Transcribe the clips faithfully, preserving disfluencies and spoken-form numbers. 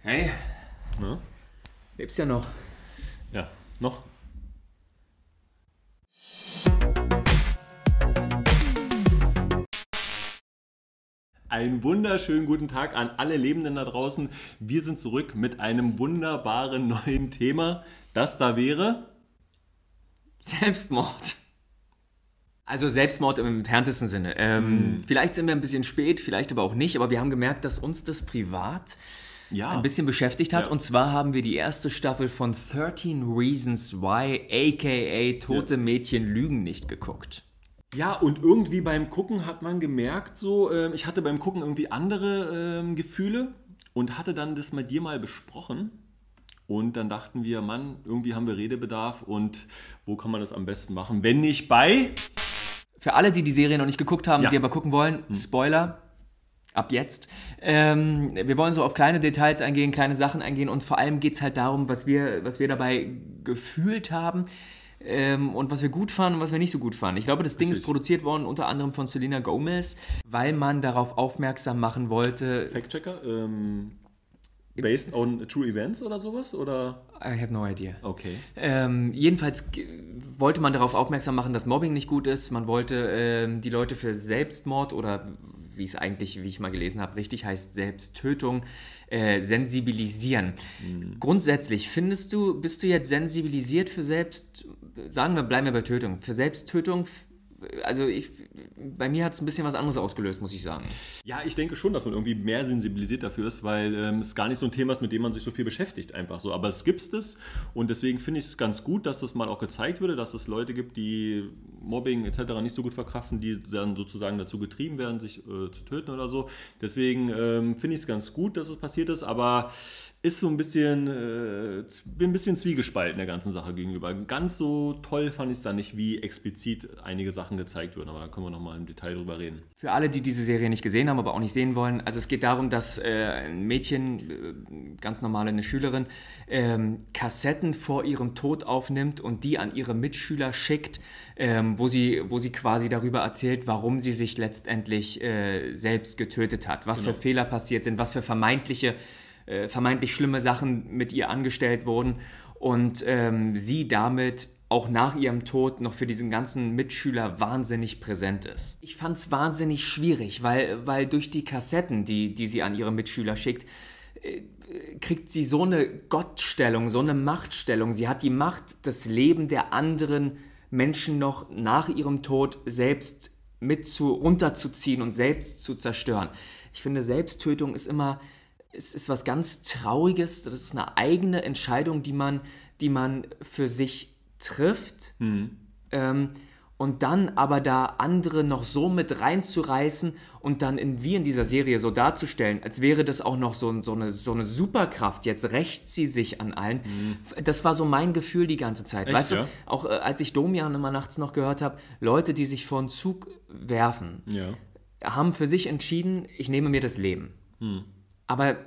Hey, Ne? lebst ja noch. Ja, noch? Einen wunderschönen guten Tag an alle Lebenden da draußen. Wir sind zurück mit einem wunderbaren neuen Thema. Das da wäre... Selbstmord. Also Selbstmord im entferntesten Sinne. Ähm, Vielleicht sind wir ein bisschen spät, vielleicht aber auch nicht, aber wir haben gemerkt, dass uns das privat Ja, ein bisschen beschäftigt hat. Ja. Und zwar haben wir die erste Staffel von thirteen Reasons Why, aka Tote Ja. Mädchen lügen nicht geguckt. Ja, und irgendwie beim Gucken hat man gemerkt, so, ähm, ich hatte beim Gucken irgendwie andere ähm, Gefühle und hatte dann das mit dir mal besprochen. Und dann dachten wir, Mann, irgendwie haben wir Redebedarf und wo kann man das am besten machen, wenn nicht bei... Für alle, die die Serie noch nicht geguckt haben, Ja. sie aber gucken wollen, Spoiler, ab jetzt. Ähm, wir wollen so auf kleine Details eingehen, kleine Sachen eingehen und vor allem geht es halt darum, was wir, was wir dabei gefühlt haben ähm, und was wir gut fanden und was wir nicht so gut fanden. Ich glaube, das Ding Richtig. ist produziert worden unter anderem von Selena Gomez, weil man darauf aufmerksam machen wollte. Fact-Checker, ähm, based on true events oder sowas, oder? I have no idea. Okay. Ähm, jedenfalls g- wollte man darauf aufmerksam machen, dass Mobbing nicht gut ist. Man wollte ähm, die Leute für Selbstmord oder wie es eigentlich, wie ich mal gelesen habe, richtig heißt, Selbsttötung, äh, sensibilisieren. Grundsätzlich, findest du, bist du jetzt sensibilisiert für Selbst, sagen wir, bleiben wir bei Tötung, für Selbsttötung? F- Also ich, bei mir hat es ein bisschen was anderes ausgelöst, muss ich sagen. Ja, ich denke schon, dass man irgendwie mehr sensibilisiert dafür ist, weil ähm, es gar nicht so ein Thema ist, mit dem man sich so viel beschäftigt, einfach so. Aber es gibt es und deswegen finde ich es ganz gut, dass das mal auch gezeigt wurde, dass es Leute gibt, die Mobbing et cetera nicht so gut verkraften, die dann sozusagen dazu getrieben werden, sich äh, zu töten oder so. Deswegen ähm, finde ich es ganz gut, dass es passiert ist, aber ist so ein bisschen, äh, z- bin ein bisschen zwiegespalten der ganzen Sache gegenüber. Ganz so toll fand ich es dann nicht, wie explizit einige Sachen gezeigt wurden, aber da können wir nochmal im Detail drüber reden. Für alle, die diese Serie nicht gesehen haben, aber auch nicht sehen wollen, also es geht darum, dass äh, ein Mädchen, äh, ganz normal eine Schülerin, ähm, Kassetten vor ihrem Tod aufnimmt und die an ihre Mitschüler schickt, ähm, wo sie, wo sie quasi darüber erzählt, warum sie sich letztendlich äh, selbst getötet hat, was Genau. für Fehler passiert sind, was für vermeintliche, äh, vermeintlich schlimme Sachen mit ihr angestellt wurden und ähm, sie damit auch nach ihrem Tod noch für diesen ganzen Mitschüler wahnsinnig präsent ist. Ich fand es wahnsinnig schwierig, weil, weil durch die Kassetten, die, die sie an ihre Mitschüler schickt, äh, kriegt sie so eine Gottstellung, so eine Machtstellung. Sie hat die Macht, das Leben der anderen Menschen noch nach ihrem Tod selbst mit zu, runterzuziehen und selbst zu zerstören. Ich finde, Selbsttötung ist immer, es ist was ganz Trauriges. Das ist eine eigene Entscheidung, die man, die man für sich trifft ähm, und dann aber da andere noch so mit reinzureißen und dann in, wie in dieser Serie so darzustellen, als wäre das auch noch so, so, eine, so eine Superkraft, jetzt rächt sie sich an allen. Das war so mein Gefühl die ganze Zeit. Echt, Weißt du, ja? auch äh, als ich Domian immer nachts noch gehört habe, Leute, die sich vor einen Zug werfen, Ja. haben für sich entschieden, ich nehme mir das Leben. Aber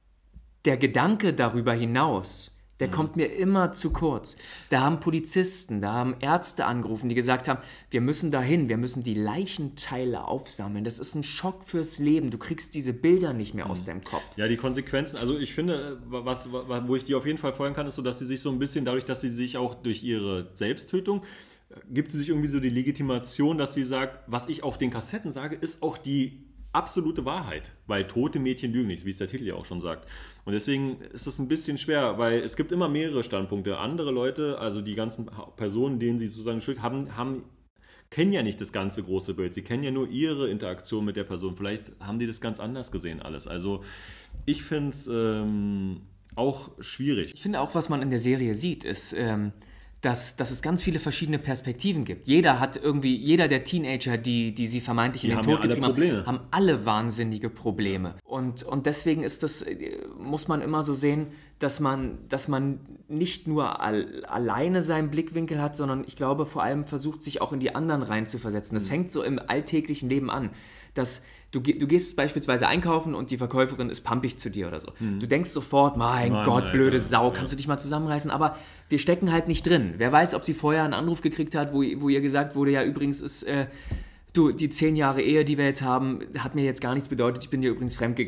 der Gedanke darüber hinaus, der kommt mir immer zu kurz. Da haben Polizisten, da haben Ärzte angerufen, die gesagt haben, wir müssen dahin, wir müssen die Leichenteile aufsammeln. Das ist ein Schock fürs Leben. Du kriegst diese Bilder nicht mehr aus deinem Kopf. Ja, die Konsequenzen, also ich finde, was, wo ich die auf jeden Fall folgen kann, ist so, dass sie sich so ein bisschen, dadurch, dass sie sich auch durch ihre Selbsttötung, gibt sie sich irgendwie so die Legitimation, dass sie sagt, was ich auf den Kassetten sage, ist auch die absolute Wahrheit, weil tote Mädchen lügen nicht, wie es der Titel ja auch schon sagt. Und deswegen ist es ein bisschen schwer, weil es gibt immer mehrere Standpunkte. Andere Leute, also die ganzen Personen, denen sie sozusagen schuld haben, haben kennen ja nicht das ganze große Bild. Sie kennen ja nur ihre Interaktion mit der Person. Vielleicht haben die das ganz anders gesehen alles. Also ich finde es ähm, auch schwierig. Ich finde auch, was man in der Serie sieht, ist, ähm, dass, dass es ganz viele verschiedene Perspektiven gibt. Jeder hat irgendwie, jeder der Teenager, die, die sie vermeintlich Die in den haben Tod ja alle getrieben haben, Probleme. haben alle wahnsinnige Probleme. Und, und deswegen ist das, äh, muss man immer so sehen, dass man, dass man nicht nur al alleine seinen Blickwinkel hat, sondern ich glaube vor allem versucht, sich auch in die anderen reinzuversetzen. Das fängt so im alltäglichen Leben an, dass du, ge- du gehst beispielsweise einkaufen und die Verkäuferin ist pampig zu dir oder so. Du denkst sofort, mein Mann, Gott, Alter, blöde Sau, ja. kannst du dich mal zusammenreißen? Aber wir stecken halt nicht drin. Wer weiß, ob sie vorher einen Anruf gekriegt hat, wo, wo ihr gesagt wurde, ja übrigens ist, äh, du, die zehn Jahre Ehe, die wir jetzt haben, hat mir jetzt gar nichts bedeutet, ich bin dir übrigens fremdgegangen.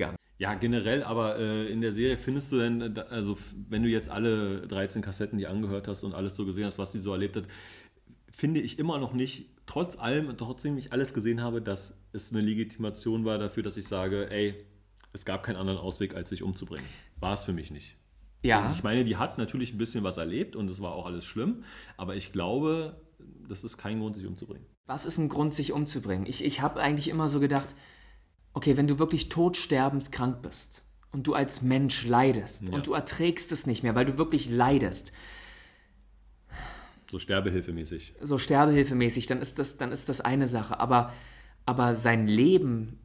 Ja, generell, aber äh, in der Serie findest du denn, also wenn du jetzt alle dreizehn Kassetten die angehört hast und alles so gesehen hast, was sie so erlebt hat, finde ich immer noch nicht, trotz allem, trotzdem ich alles gesehen habe, dass es eine Legitimation war dafür, dass ich sage, ey, es gab keinen anderen Ausweg, als sich umzubringen. War es für mich nicht. Ja. Also ich meine, die hat natürlich ein bisschen was erlebt und es war auch alles schlimm, aber ich glaube, das ist kein Grund, sich umzubringen. Was ist ein Grund, sich umzubringen? Ich, ich habe eigentlich immer so gedacht, okay, wenn du wirklich todsterbenskrank bist und du als Mensch leidest Ja. und du erträgst es nicht mehr, weil du wirklich leidest, So sterbehilfemäßig. so sterbehilfemäßig, dann ist das, dann ist das eine Sache. Aber, aber sein Leben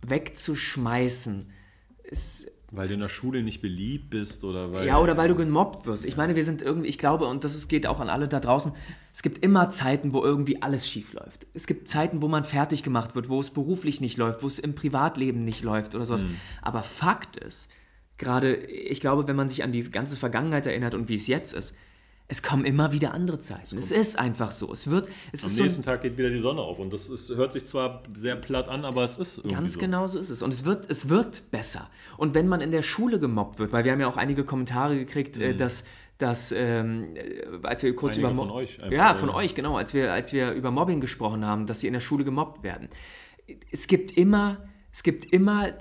wegzuschmeißen, ist... Weil du in der Schule nicht beliebt bist oder weil... Ja, oder weil du gemobbt wirst. Ich meine, wir sind irgendwie, ich glaube, und das ist, geht auch an alle da draußen, es gibt immer Zeiten, wo irgendwie alles schief läuft. Es gibt Zeiten, wo man fertig gemacht wird, wo es beruflich nicht läuft, wo es im Privatleben nicht läuft oder sowas. Mhm. Aber Fakt ist, gerade, ich glaube, wenn man sich an die ganze Vergangenheit erinnert und wie es jetzt ist, es kommen immer wieder andere Zeiten. Es ist einfach so. Es wird, es Am ist nächsten so, Tag geht wieder die Sonne auf und das ist, hört sich zwar sehr platt an, aber es ist irgendwie ganz so. genau so ist es. Und es wird, es wird besser. Und wenn man in der Schule gemobbt wird, weil wir haben ja auch einige Kommentare gekriegt, mhm. äh, dass, dass ähm, als wir kurz Einige über Mo- von euch einfach, ja, von ja. euch, genau, als wir, als wir über Mobbing gesprochen haben, dass sie in der Schule gemobbt werden. Es gibt immer, es gibt immer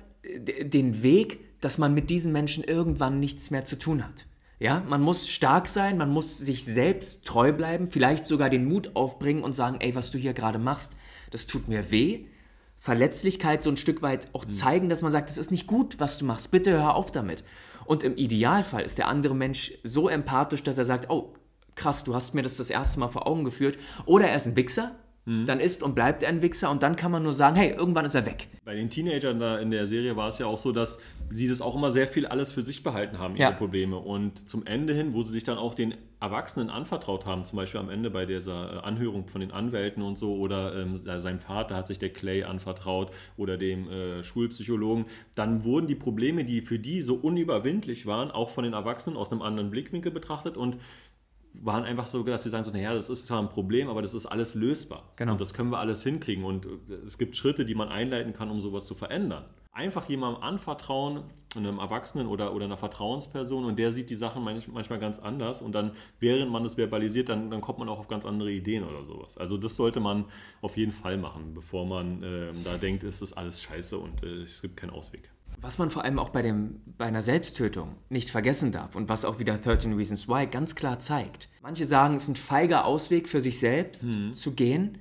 den Weg, dass man mit diesen Menschen irgendwann nichts mehr zu tun hat. Ja, man muss stark sein, man muss sich selbst treu bleiben, vielleicht sogar den Mut aufbringen und sagen, ey, was du hier gerade machst, das tut mir weh. Verletzlichkeit so ein Stück weit auch zeigen, dass man sagt, das ist nicht gut, was du machst, bitte hör auf damit. Und im Idealfall ist der andere Mensch so empathisch, dass er sagt, oh, krass, du hast mir das das erste Mal vor Augen geführt. Oder er ist ein Wichser, mhm. dann ist und bleibt er ein Wichser und dann kann man nur sagen, hey, irgendwann ist er weg. Bei den Teenagern da in der Serie war es ja auch so, dass sie das auch immer sehr viel alles für sich behalten haben, ihre Ja. Probleme. Und zum Ende hin, wo sie sich dann auch den Erwachsenen anvertraut haben, zum Beispiel am Ende bei dieser Anhörung von den Anwälten und so, oder ähm, seinem Vater hat sich der Clay anvertraut oder dem äh, Schulpsychologen, dann wurden die Probleme, die für die so unüberwindlich waren, auch von den Erwachsenen aus einem anderen Blickwinkel betrachtet und waren einfach so, dass sie sagen so, naja, das ist zwar ein Problem, aber das ist alles lösbar. Genau. Und das können wir alles hinkriegen. Und es gibt Schritte, die man einleiten kann, um sowas zu verändern. Einfach jemandem anvertrauen, einem Erwachsenen oder, oder einer Vertrauensperson, und der sieht die Sachen manchmal ganz anders. Und dann, während man das verbalisiert, dann, dann kommt man auch auf ganz andere Ideen oder sowas. Also das sollte man auf jeden Fall machen, bevor man äh, da denkt, es ist alles scheiße und äh, es gibt keinen Ausweg. Was man vor allem auch bei, dem, bei einer Selbsttötung nicht vergessen darf und was auch wieder thirteen Reasons Why ganz klar zeigt. Manche sagen, es ist ein feiger Ausweg für sich selbst mhm. zu gehen,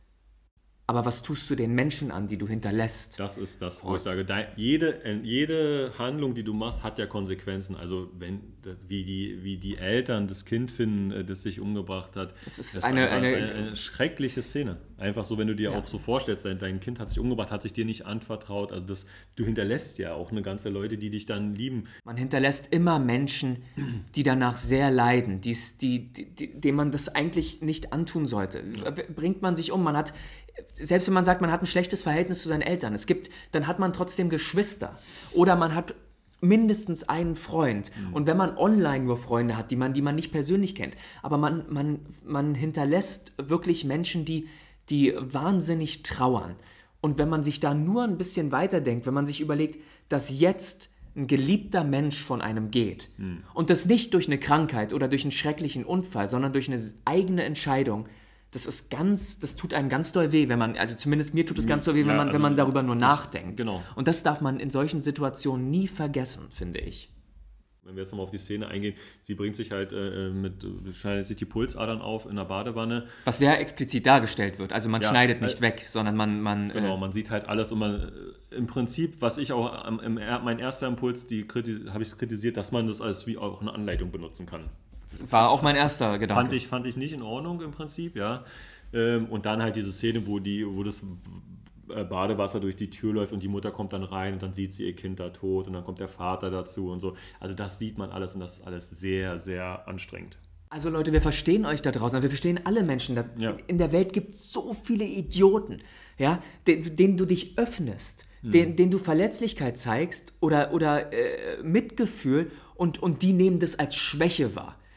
aber was tust du den Menschen an, die du hinterlässt? Das ist das, wo ich sage, da, jede, jede Handlung, die du machst, hat ja Konsequenzen. Also wenn, wie die, wie die Eltern das Kind finden, das sich umgebracht hat, das ist, das eine, ist eine, eine, eine schreckliche Szene. Einfach so, wenn du dir ja. auch so vorstellst, dein, dein Kind hat sich umgebracht, hat sich dir nicht anvertraut. Also das, du hinterlässt ja auch eine ganze Leute, die dich dann lieben. Man hinterlässt immer Menschen, die danach sehr leiden, die's, die, die, die, denen man das eigentlich nicht antun sollte. Ja. Bringt man sich um, man hat... Selbst wenn man sagt, man hat ein schlechtes Verhältnis zu seinen Eltern, es gibt, dann hat man trotzdem Geschwister oder man hat mindestens einen Freund. Mhm. Und wenn man online nur Freunde hat, die man, die man nicht persönlich kennt, aber man, man, man hinterlässt wirklich Menschen, die, die wahnsinnig trauern. Und wenn man sich da nur ein bisschen weiterdenkt, wenn man sich überlegt, dass jetzt ein geliebter Mensch von einem geht mhm. und das nicht durch eine Krankheit oder durch einen schrecklichen Unfall, sondern durch eine eigene Entscheidung, das ist ganz, das tut einem ganz doll weh, wenn man, also zumindest mir tut es ganz doll weh, wenn, ja, man, also wenn man darüber nur nachdenkt. Genau. Und das darf man in solchen Situationen nie vergessen, finde ich. Wenn wir jetzt nochmal auf die Szene eingehen, sie bringt sich halt äh, mit, schneidet sich die Pulsadern auf in der Badewanne. Was sehr explizit dargestellt wird. Also man ja, schneidet nicht äh, weg, sondern man... man genau, äh, man sieht halt alles und man, äh, im Prinzip, was ich auch, am, im, mein erster Impuls, die habe ich kritisiert, dass man das als wie auch eine Anleitung benutzen kann. War auch mein erster Gedanke. Fand ich, fand ich nicht in Ordnung im Prinzip, ja. Und dann halt diese Szene, wo, die, wo das Badewasser durch die Tür läuft und die Mutter kommt dann rein und dann sieht sie ihr Kind da tot und dann kommt der Vater dazu und so. Also das sieht man alles und das ist alles sehr, sehr anstrengend. Also Leute, wir verstehen euch da draußen, wir verstehen alle Menschen. Da, ja. In der Welt gibt es so viele Idioten, ja, denen, denen du dich öffnest, hm. denen, denen du Verletzlichkeit zeigst oder, oder äh, Mitgefühl und, und die nehmen das als Schwäche wahr.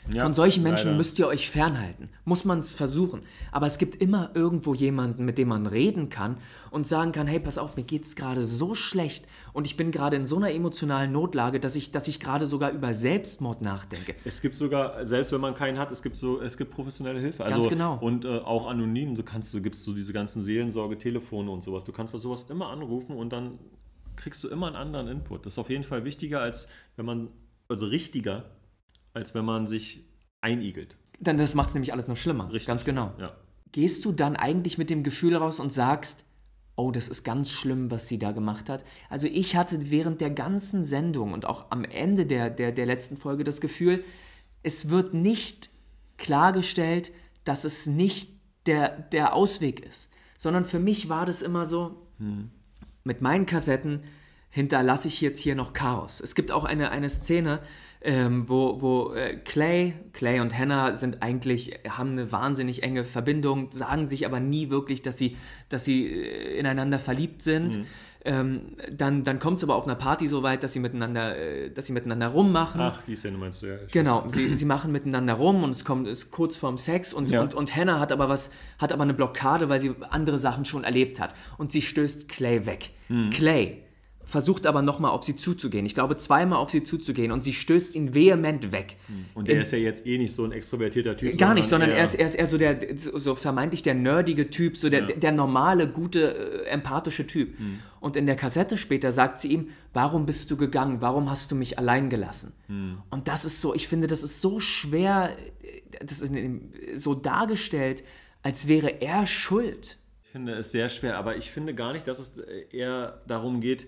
Ja, von solchen Menschen leider. Müsst ihr euch fernhalten. Muss man es versuchen. Aber es gibt immer irgendwo jemanden, mit dem man reden kann und sagen kann, hey, pass auf, mir geht es gerade so schlecht und ich bin gerade in so einer emotionalen Notlage, dass ich, dass ich gerade sogar über Selbstmord nachdenke. Es gibt sogar, selbst wenn man keinen hat, es gibt so, es gibt professionelle Hilfe. Also, Ganz genau. Und äh, auch anonym. Du kannst, du gibst so diese ganzen Seelensorge-Telefone und sowas. Du kannst bei sowas immer anrufen und dann kriegst du immer einen anderen Input. Das ist auf jeden Fall wichtiger, als wenn man, also richtiger, als wenn man sich einigelt. Dann das macht es nämlich alles noch schlimmer. Richtig. Ganz genau. Ja. Gehst du dann eigentlich mit dem Gefühl raus und sagst, oh, das ist ganz schlimm, was sie da gemacht hat? Also ich hatte während der ganzen Sendung und auch am Ende der, der, der letzten Folge das Gefühl, es wird nicht klargestellt, dass es nicht der, der Ausweg ist. Sondern für mich war das immer so, hm. mit meinen Kassetten hinterlasse ich jetzt hier noch Chaos. Es gibt auch eine, eine Szene, ähm, wo, wo äh, Clay, Clay und Hannah sind eigentlich, haben eine wahnsinnig enge Verbindung, sagen sich aber nie wirklich, dass sie, dass sie äh, ineinander verliebt sind. Mhm. Ähm, dann dann kommt es aber auf einer Party so weit, dass sie miteinander, äh, dass sie miteinander rummachen. Ach, die Szene meinst du, ja. Genau, sie, sie machen miteinander rum und es kommt ist kurz vorm Sex und, ja. und, und Hannah hat aber was, hat aber eine Blockade, weil sie andere Sachen schon erlebt hat. Und sie stößt Clay weg. Mhm. Clay versucht aber nochmal auf sie zuzugehen. Ich glaube, zweimal auf sie zuzugehen und sie stößt ihn vehement weg. Und der In, ist ja jetzt eh nicht so ein extrovertierter Typ. Gar nicht, sondern er ist, er ist eher so der, so vermeintlich der nerdige Typ, so der, ja. der normale, gute, empathische Typ. Hm. Und in der Kassette später sagt sie ihm, warum bist du gegangen? Warum hast du mich allein gelassen? Hm. Und das ist so, ich finde, das ist so schwer, das ist so dargestellt, als wäre er schuld. Ich finde es sehr schwer, aber ich finde gar nicht, dass es eher darum geht,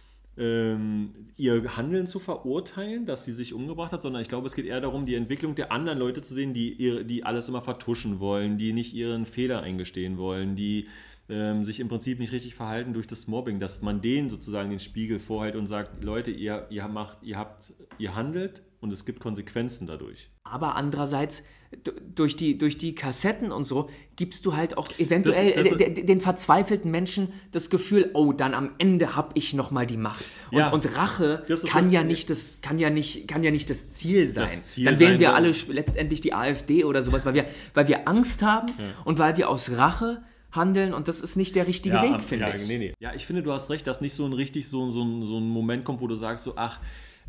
Ähm, ihr Handeln zu verurteilen, dass sie sich umgebracht hat, sondern ich glaube, es geht eher darum, die Entwicklung der anderen Leute zu sehen, die, ihre, die alles immer vertuschen wollen, die nicht ihren Fehler eingestehen wollen, die ähm, sich im Prinzip nicht richtig verhalten durch das Mobbing, dass man denen sozusagen den Spiegel vorhält und sagt, Leute, ihr, ihr, macht, ihr, habt, ihr handelt und es gibt Konsequenzen dadurch. Aber andererseits, durch die, durch die Kassetten und so, gibst du halt auch eventuell das, das, den, den verzweifelten Menschen das Gefühl, oh, dann am Ende habe ich nochmal die Macht. Und, ja, und Rache kann, das, ja nicht das, kann, ja nicht, kann ja nicht das Ziel sein. Das Ziel dann wählen wir alle letztendlich die AfD oder sowas, weil wir, weil wir Angst haben ja. und weil wir aus Rache handeln und das ist nicht der richtige ja, Weg, finde ja, ich. Nee, nee. Ja, ich finde, du hast recht, dass nicht so ein richtig so, so, ein, so ein Moment kommt, wo du sagst, so, ach,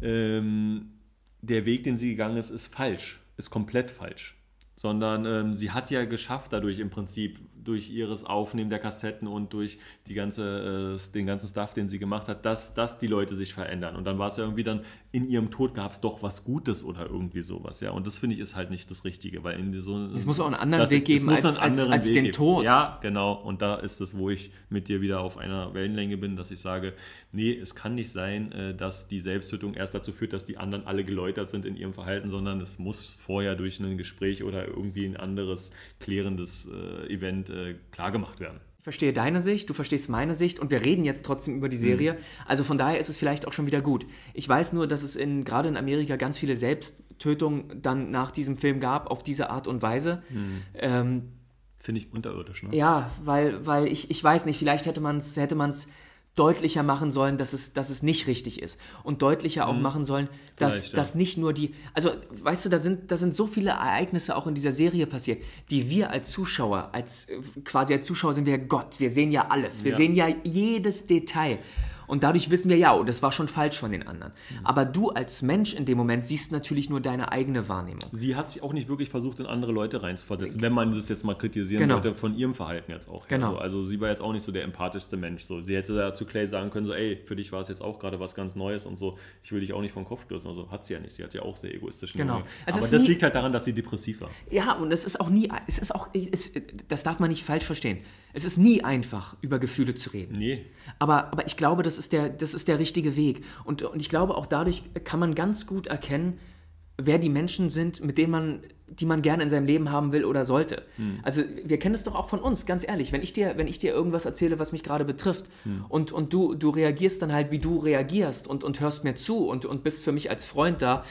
ähm, der Weg, den sie gegangen ist, ist falsch, ist komplett falsch. Sondern ähm, sie hat ja geschafft dadurch im Prinzip, durch ihres Aufnehmen der Kassetten und durch die ganze, äh, den ganzen Stuff, den sie gemacht hat, dass, dass die Leute sich verändern. Und dann war es ja irgendwie dann, in ihrem Tod gab es doch was Gutes oder irgendwie sowas. Ja? Und das finde ich ist halt nicht das Richtige. Weil in so, es muss auch einen anderen Weg geben als, als, als den geben. Tod. Ja, genau. Und da ist es, wo ich mit dir wieder auf einer Wellenlänge bin, dass ich sage, nee, es kann nicht sein, dass die Selbsttötung erst dazu führt, dass die anderen alle geläutert sind in ihrem Verhalten, sondern es muss vorher durch ein Gespräch oder irgendwie ein anderes klärendes äh, Event äh, klargemacht werden. Ich verstehe deine Sicht, du verstehst meine Sicht und wir reden jetzt trotzdem über die Serie. Mhm. Also von daher ist es vielleicht auch schon wieder gut. Ich weiß nur, dass es in, gerade in Amerika ganz viele Selbsttötungen dann nach diesem Film gab, auf diese Art und Weise. Mhm. Ähm, Finde ich unterirdisch, ne? Ja, weil, weil ich, ich weiß nicht, vielleicht hätte man es hätte man's deutlicher machen sollen, dass es, dass es nicht richtig ist. Und deutlicher auch mhm. machen sollen, dass, ja. dass nicht nur die... Also, weißt du, da sind, da sind so viele Ereignisse auch in dieser Serie passiert, die wir als Zuschauer, als quasi als Zuschauer sind wir Gott. Wir sehen ja alles. Wir ja. sehen ja jedes Detail. Und dadurch wissen wir, ja, oh, das war schon falsch von den anderen. Mhm. Aber du als Mensch in dem Moment siehst natürlich nur deine eigene Wahrnehmung. Sie hat sich auch nicht wirklich versucht, in andere Leute reinzuversetzen, wenn man das jetzt mal kritisieren genau. sollte, von ihrem Verhalten jetzt auch. Genau. Also, also sie war jetzt auch nicht so der empathischste Mensch. So. Sie hätte da zu Clay sagen können, so, ey, für dich war es jetzt auch gerade was ganz Neues und so, ich will dich auch nicht vom Kopf stoßen. Also hat sie ja nicht. Sie hat ja auch sehr egoistisch. Genau. Aber das nie, liegt halt daran, dass sie depressiv war. Ja, und es ist auch nie, es ist auch, es, das darf man nicht falsch verstehen. Es ist nie einfach, über Gefühle zu reden. Nee. Aber, aber ich glaube, das ist der, das ist der richtige Weg. Und, und ich glaube, auch dadurch kann man ganz gut erkennen, wer die Menschen sind, mit denen man, die man gerne in seinem Leben haben will oder sollte. Hm. Also wir kennen es doch auch von uns, ganz ehrlich. Wenn ich dir, wenn ich dir irgendwas erzähle, was mich gerade betrifft hm. und, und du, du reagierst dann halt, wie du reagierst und, und hörst mir zu und, und bist für mich als Freund da.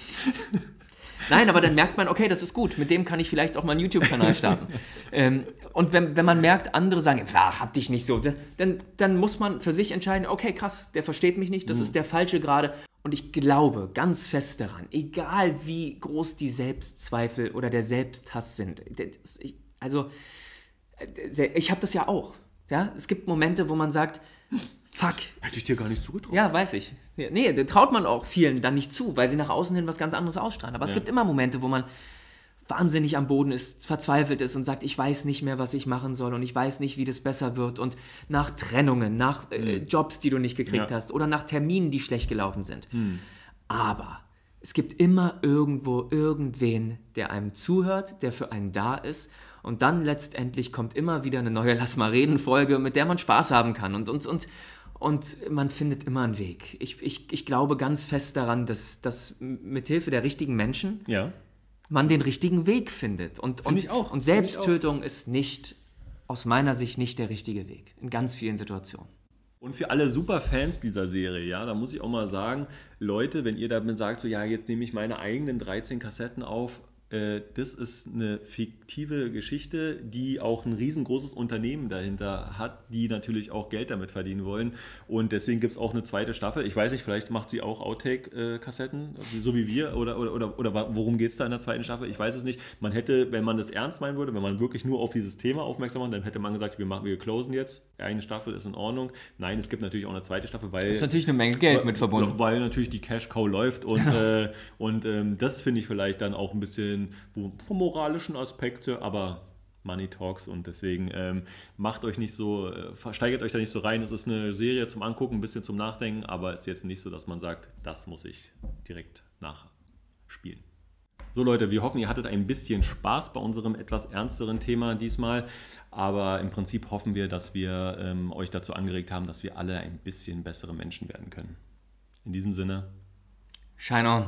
Nein, aber dann merkt man, okay, das ist gut. Mit dem kann ich vielleicht auch mal einen YouTube-Kanal starten. ähm, Und wenn, wenn man merkt, andere sagen, ach, hab dich nicht so, dann, dann muss man für sich entscheiden, okay, krass, der versteht mich nicht, das mhm. ist der Falsche gerade. Und ich glaube ganz fest daran, egal wie groß die Selbstzweifel oder der Selbsthass sind, das, ich, also ich habe das ja auch. Ja? Es gibt Momente, wo man sagt, fuck. Hätte ich dir gar nicht zugetraut. Ja, weiß ich. Nee, da traut man auch vielen dann nicht zu, weil sie nach außen hin was ganz anderes ausstrahlen. Aber ja. es gibt immer Momente, wo man wahnsinnig am Boden ist, verzweifelt ist und sagt, ich weiß nicht mehr, was ich machen soll und ich weiß nicht, wie das besser wird. Und nach Trennungen, nach äh, Jobs, die du nicht gekriegt ja. hast oder nach Terminen, die schlecht gelaufen sind. Hm. Aber es gibt immer irgendwo irgendwen, der einem zuhört, der für einen da ist. Und dann letztendlich kommt immer wieder eine neue Lass-mal-reden-Folge, mit der man Spaß haben kann. Und, und, und, und man findet immer einen Weg. Ich, ich, ich glaube ganz fest daran, dass, dass mit Hilfe der richtigen Menschen ja. man den richtigen Weg findet. Und, und, ich auch. und Selbsttötung ist nicht, aus meiner Sicht, nicht der richtige Weg. In ganz vielen Situationen. Und für alle Superfans dieser Serie, ja, da muss ich auch mal sagen, Leute, wenn ihr damit sagt, so ja, jetzt nehme ich meine eigenen dreizehn Kassetten auf, das ist eine fiktive Geschichte, die auch ein riesengroßes Unternehmen dahinter hat, die natürlich auch Geld damit verdienen wollen. Und deswegen gibt es auch eine zweite Staffel. Ich weiß nicht, vielleicht macht sie auch Outtake-Kassetten, so wie wir. Oder, oder, oder, oder worum geht es da in der zweiten Staffel? Ich weiß es nicht. Man hätte, wenn man das ernst meinen würde, wenn man wirklich nur auf dieses Thema aufmerksam macht, dann hätte man gesagt, wir, machen, wir closen jetzt. Eine Staffel ist in Ordnung. Nein, es gibt natürlich auch eine zweite Staffel, weil... Das ist natürlich eine Menge Geld weil, mit verbunden. Weil natürlich die Cash-Cow läuft. Und, äh, und ähm, das finde ich vielleicht dann auch ein bisschen vom moralischen Aspekte, aber Money Talks und deswegen ähm, macht euch nicht so, äh, steigert euch da nicht so rein. Es ist eine Serie zum Angucken, ein bisschen zum Nachdenken, aber es ist jetzt nicht so, dass man sagt, das muss ich direkt nachspielen. So Leute, wir hoffen, ihr hattet ein bisschen Spaß bei unserem etwas ernsteren Thema diesmal, aber im Prinzip hoffen wir, dass wir ähm, euch dazu angeregt haben, dass wir alle ein bisschen bessere Menschen werden können. In diesem Sinne, Shine on.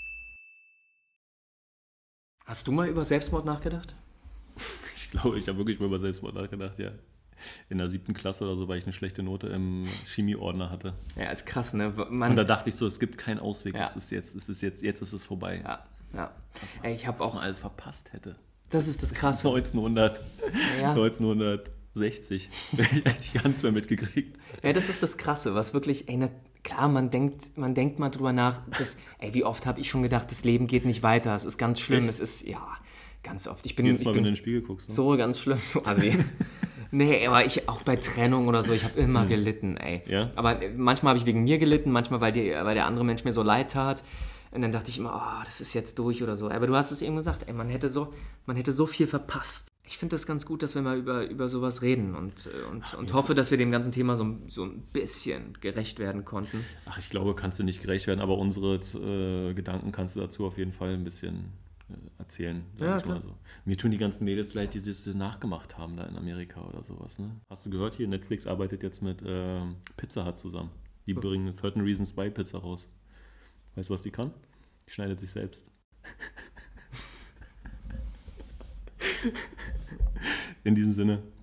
Hast du mal über Selbstmord nachgedacht? Ich glaube, ich habe wirklich mal über Selbstmord nachgedacht, ja. In der siebten Klasse oder so, weil ich eine schlechte Note im Chemieordner hatte. Ja, ist krass, ne? Man und da dachte ich so, es gibt keinen Ausweg, ja. es ist jetzt, es ist jetzt, jetzt ist es vorbei. Ja, ja. Was, Ey, ich habe was auch man alles verpasst hätte. Das ist das Krasse. neunzehnhundert, ja. neunzehnhundertsechzig hätte ich ganz mehr mitgekriegt. Ja, das ist das Krasse, was wirklich, ey, na, klar, man denkt, man denkt mal drüber nach, dass, ey, wie oft habe ich schon gedacht, das Leben geht nicht weiter, es ist ganz schlimm, Echt? es ist, ja, ganz oft. Ich bin, Jedes ich Mal, bin wenn du in den Spiegel guckst. Ne? So ganz schlimm, du Assi. Nee, aber ich, auch bei Trennung oder so, ich habe immer hm. gelitten, ey. Ja? Aber manchmal habe ich wegen mir gelitten, manchmal, weil, die, weil der andere Mensch mir so leid tat. Und dann dachte ich immer, oh, das ist jetzt durch oder so. Aber du hast es eben gesagt, ey, man hätte so, man hätte so viel verpasst. Ich finde das ganz gut, dass wir mal über, über sowas reden und, und, Ach, und hoffe, dass wir dem ganzen Thema so, so ein bisschen gerecht werden konnten. Ach, ich glaube, kannst du nicht gerecht werden, aber unsere äh, Gedanken kannst du dazu auf jeden Fall ein bisschen äh, erzählen. Ja, ich mal so. Mir tun die ganzen Mädels leid, die das nachgemacht haben da in Amerika oder sowas. Ne? Hast du gehört hier, Netflix arbeitet jetzt mit äh, Pizza Hut zusammen. Die oh. bringen dreizehn Reasons Why Pizza raus. Weißt du, was die kann? Die schneidet sich selbst. In diesem Sinne,